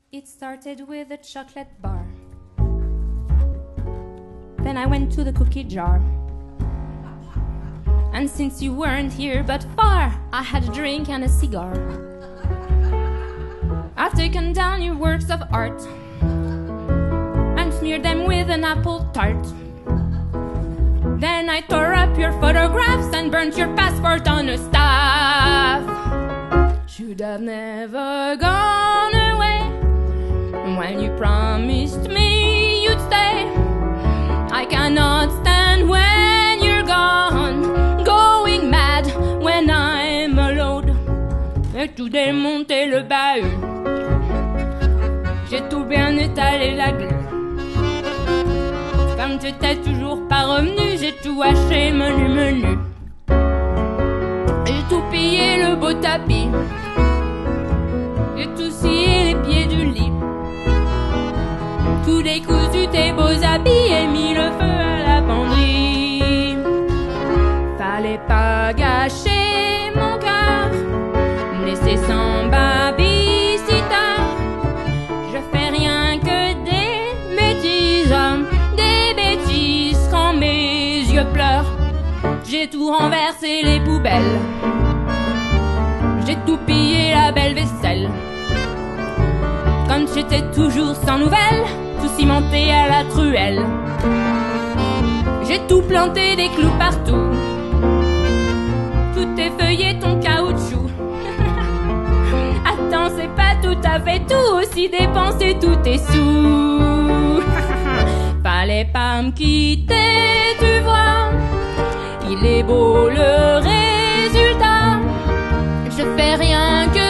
It started with a chocolate bar. Then I went to the cookie jar. And since you weren't here but far, I had a drink and a cigar. I've taken down your works of art and smeared them with an apple tart. Then I tore up your photographs and burnt your passport on a staff. Should have never gone away when you promised me you'd stay. I cannot stand when you're gone, going mad when I'm alone. J'ai tout démonté le bahut, j'ai tout bien étalé la glu. Comme t'étais toujours pas revenu, j'ai tout haché menu. J'ai tout pillé le beau tapis, j'ai tout scié les pieds du lit, tout décousu tes beaux habits et mis le feu à la penderie. Fallait pas gâcher mon cœur, laisser sans babysitter. Je fais rien que des bêtises quand mes yeux pleurent. J'ai tout renversé les poubelles, j'ai tout pillé la belle vaisselle. Comme j'étais toujours sans nouvelles, tout cimenté à la truelle. J'ai tout planté des clous partout, tout effeuillé ton caoutchouc. Attends, c'est pas tout à fait tout, aussi dépenser tous tes sous. Fallait pas me quitter, tu vois, il est beau le résultat. Je fais rien que